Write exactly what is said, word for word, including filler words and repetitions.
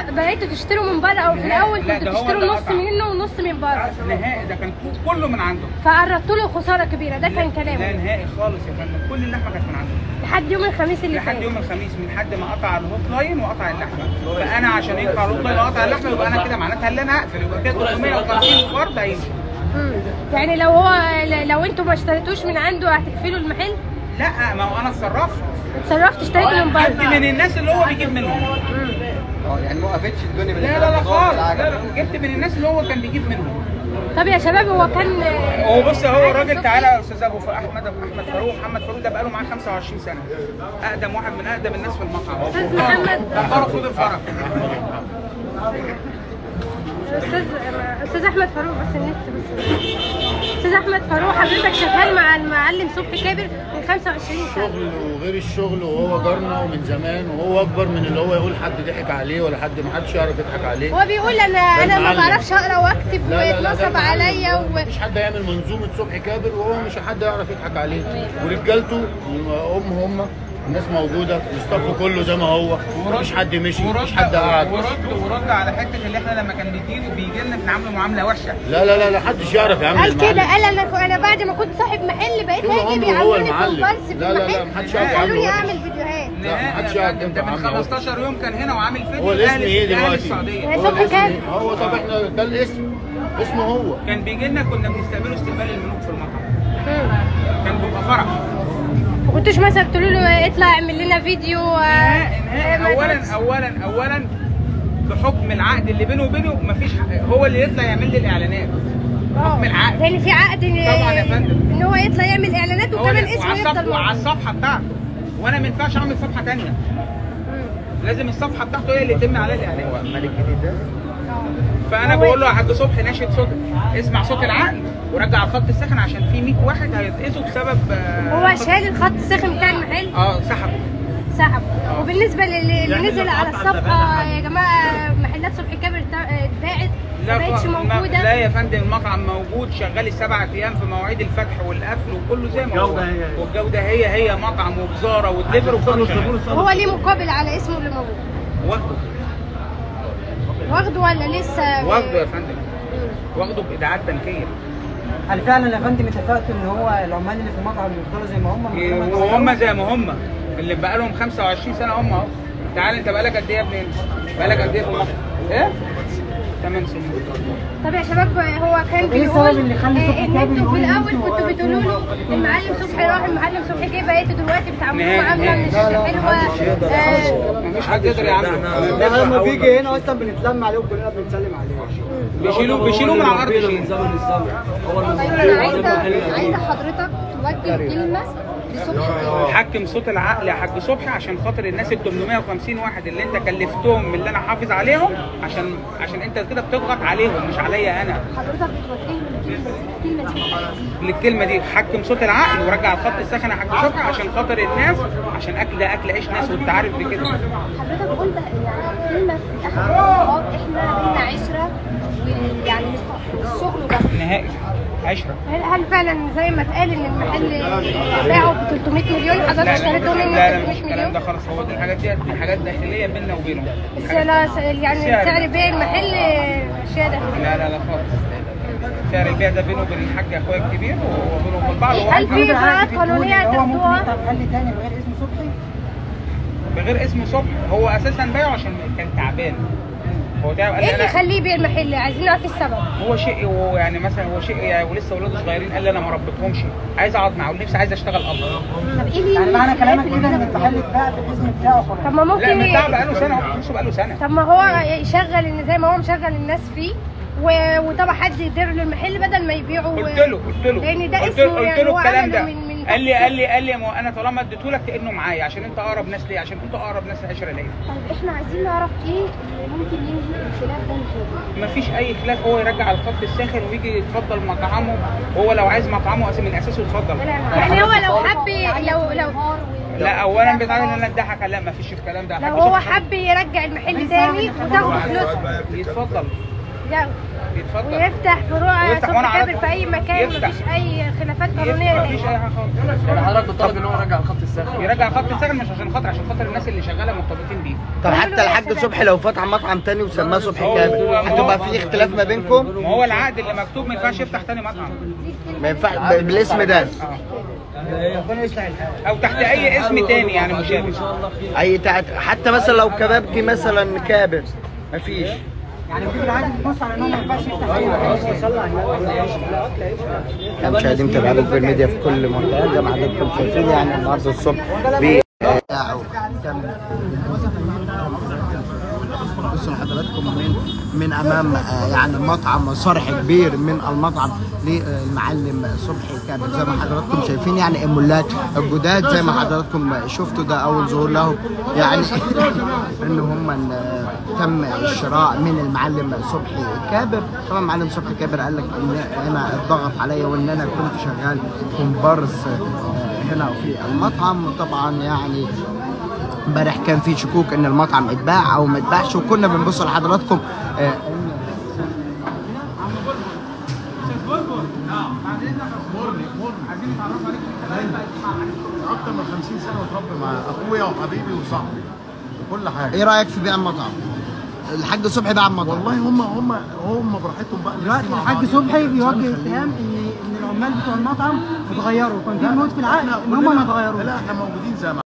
بقيتوا تشتروا من بره او في الاول كنتوا تشتروا نص منه ونص من بره؟ نهائي، ده كان كله من عنده. فعرضتوا له خساره كبيره، ده كان كلامه؟ لا نهائي خالص يا فندم، كل اللحمه كانت من عنده لحد يوم الخميس اللي فات. لحد يوم الخميس، من حد ما قطع الهوت لاين وقطع اللحمه. فانا عشان يقطع الهوت لاين وقطع اللحمه يبقى انا كده معناتها ان انا هقفل، يبقى كده ثلاثمية وخمسين فرد هيمشي. امم يعني لو هو لو انتوا ما اشتريتوش من عنده هتقفلوا المحل؟ لا، ما هو انا اتصرفت اتصرفت اشتريت من بره. جبت من الناس اللي هو بيجيب منهم. اه يعني ما وقفتش الدنيا من لا لا لا خالص، لا لا، جبت من الناس اللي هو كان بيجيب منهم. طب يا شباب، هو كان هو بص، هو الراجل تعالى يا استاذ ابو احمد احمد فاروق محمد فاروق ده بقاله معاه خمسة وعشرين سنه، اقدم واحد من اقدم الناس في المطعم. استاذ محمد فرق خد الفرق. استاذ استاذ احمد فاروق، بس النت بس. استاذ احمد فاروق، حضرتك شغال مع المعلم صبحي كابر من خمسة وعشرين سنه. شغل وغير الشغل، وهو جارنا ومن زمان، وهو اكبر من اللي هو يقول حد ضحك عليه ولا حد ما حدش يعرف يضحك عليه. هو بيقول انا انا ما بعرفش اقرا واكتب واتنصب عليا و... مفيش حد هيعمل منظومه صبحي كابر وهو مش حد يعرف يضحك عليه. ورجالته هم هم الناس موجوده، الاستاف كله زي ما هو، مفيش حد مشي، مفيش حد قعد. ورد ورد على حته اللي احنا لما كان بيجي بيجي لنا بنعامله معامله وحشه. لا لا لا لا، محدش يعرف يعمل قال كده، قال انا انا بعد ما كنت صاحب محل بقيت اجي بيعملوني كومبارس في لا لا لا، محدش يعرف قالوا لي يعمل اعمل فيديوهات. لا محدش يعرف. انت من خمستاشر يوم كان هنا وعامل فيديو. هو الاسم ايه دلوقتي؟ السعوديه. هو الاسم هو طب احنا ده الاسم اسمه هو. كان بيجي لنا كنا بنستقبله استقبال الملوك في المطعم. كان بيبقى فرح. ما كنتوش مثلا تقولوا له اطلع اعمل لنا فيديو؟ نهائي. اولا اولا اولا في حكم العقد اللي بينه وبينه مفيش هو اللي يطلع يعمل لي الاعلانات. حكم العقد. لان في عقد طبعا يا فندم ان هو يطلع يعمل اعلانات وكمان اسمه يفضل وعلى الصفحه بتاعته، وانا ما ينفعش اعمل صفحه ثانيه. لازم الصفحه بتاعته هي اللي يتم عليها الاعلان. هو ملك جديد ده؟ فانا بقول له يا حاج صبحي ناشد صوتك، اسمع صوت العقل ورجع الخط الساخن عشان في مية واحد هيتقسوا بسبب. هو شال الخط الساخن بتاع المحل؟ اه سحبه سحبه. وبالنسبه للي نزل على الصفحه يا جماعه محلات صبحي كابر اتباعت ما بقتش موجوده؟ لا يا فندم، المطعم موجود شغال السبع ايام في مواعيد الفتح والقفل وكله زي ما هو. والجوده هي هي مطعم وجزاره ودليفري وكله شغال. هو ليه مقابل على اسمه اللي موجود؟ واخده واخده ولا لسه؟ واخده يا فندم، واخده بايداعات بنكيه. هل فعلا يا فندم اتفقتوا ان هو العمال اللي في المطعم يفضلوا زي ما هم؟ وهم زي ما هم اللي بقى لهم خمسة وعشرين سنه هم اهو. تعال انت بقالك قد ايه يا ابني؟ بقالك قد ايه في المطعم؟ ايه؟ ثمان سنين. طب يا شباب، هو كان بيقول ان انتوا في الاول كنتوا بتقولوا له المعلم صبحي راح المعلم صبحي جه، بقيتوا دلوقتي بتعاملوه معامله مش حلوه. مفيش حد يقدر يعمله. احنا لما بيجي هنا اصلا بنتلم عليه وكلنا بنسلم عليه. بيشيلوه بيشيلوه من على الارض. طيب انا عايزه عايزه حضرتك توجه كلمه لصبحي. حكم صوت العقل يا حاج صبحي عشان خاطر الناس ال ثمانمية وخمسين واحد اللي انت كلفتهم من اللي انا حافظ عليهم، عشان عشان انت كده بتضغط عليهم مش عليا انا. حضرتك بتوجه الكلمه دي الكلمه دي حكم صوت العقل ورجع الخط الساخن يا حاج صبحي عشان خاطر الناس، عشان اكل ده اكل عيش ناس وانت عارف بكده. حضرتك قلت يعني كلمه في اخر الخطاب، احنا بينا عشره ويعني الشغل بس. نهائي عشرة. هل هل فعلا زي ما اتقال ان المحل باعه ب ثلاثمية مليون؟ حضرتك اشتريته منه ب لا لا مش ثلاثمية الكلام مليون؟ ده خالص. هو دي الحاجات دي دي حاجات داخليه بيننا وبينهم. بس لا يعني سعر بيع المحل اشياء داخليه. لا لا لا خالص. سعر البيع ده بينه وبين الحاج اخويا الكبير وبينه وبين بعض. هل في اجراءات قانونيه تاخدوها؟ محل تاني بغير اسم صبحي؟ بغير اسم صبحي. هو اساسا بايعه عشان كان تعبان. هو تعب. ايه اللي يخليه يبيع المحل؟ عايزين نعرف السبب. هو شيء هو يعني مثلا هو شيء يعني ولسه ولاده صغيرين، قال لي انا ما ربيتهمش، عايز اقعد معاهم، نفسي عايز اشتغل اب. طب ايه اللي يعني معنى كلامك كده ان المحل اتباع بالاسم بتاعه خلاص؟ طب ما ممكن لا متاع بقاله سنه، هو بفلوسه بقاله سنه. طب ما هو يشغل ان زي ما هو مشغل الناس فيه و... وطبعا حد يدير له المحل بدل ما يبيعوا. قلت له قلت له لان ده قلت اسمه له قلت يعني له هو الكلام عمله ده. من من قال لي قال لي قال لي ما انا طالما اديته لك كانه معايا عشان انت اقرب ناس ليه، عشان انت اقرب ناس عشره ليا. طيب احنا عايزين نعرف ايه اللي ممكن ينهي الخلاف ده نهائي؟ مفيش اي خلاف. هو يرجع الخط الساخن ويجي يتفضل مطعمه. هو لو عايز مطعمه من اساسه يتفضل. يعني هو لو حب لو لو لا اولا بيتعامل ان انا اتضحك. لا مفيش الكلام ده. لو هو حب يرجع المحل تاني وتاخد فلوسه يتفضل. لا يتفضل ويفتح فروع ويفتح صبحي وأنا كابر عارف. في اي مكان، يفتح. مفيش اي خلافات قانونيه يفتح، مفيش نهائي. اي حاجه خالص. يعني حضرتك بتطالب ان هو يرجع الخط الساخن؟ يرجع خط السكن مش عشان خاطر عشان خاطر الناس اللي شغاله مرتبطين بيه. طب حتى الحاج صبحي لو فتح مطعم تاني وسماه صبحي كابر هتبقى في اختلاف ما بينكم؟ ما هو العقد اللي مكتوب ما ينفعش يفتح تاني مطعم. ما ينفعش ب- بالاسم ده. ربنا يصلح الحال. او تحت اي اسم تاني يعني مشابه. اي تع- حتى مثلا لو كبابجي مثلا كابر مفيش. يعني بيجيب العادي بتبص على ان هو ما ينفعش يفتح اي مكان. مشاهدين متابعين في الميديا في كل منطقه زي ما حضراتكم شايفين يعني النهارده الصبح بي بصوا لحضراتكم من من امام آه، يعني مطعم صرح كبير من المطعم للمعلم صبحي كابر زي ما حضراتكم شايفين يعني المولات الجداد زي ما حضراتكم شفتوا ده اول ظهور له يعني ان هم آه، تم الشراء من المعلم صبحي كابر. طبعا المعلم صبحي كابر قال لك ان انا اتضغط عليا وان انا كنت شغال كومبارس آه، هنا في المطعم. طبعا يعني امبارح كان في شكوك ان المطعم اتباع او ما اتباعش وكنا بنبص لحضراتكم آه اكتر من خمسين سنه متربي مع اخويا وحبيبي وصاحبي وكل حاجه. ايه رايك في بيع المطعم؟ الحاج صبحي باع المطعم. والله هم هم هم براحتهم بقى. دلوقتي الحاج صبحي بيوجه اتهام ان ان العمال بتوع المطعم اتغيروا، كان في بنود في العقد ان هم ما اتغيروش. لا احنا موجودين زي ما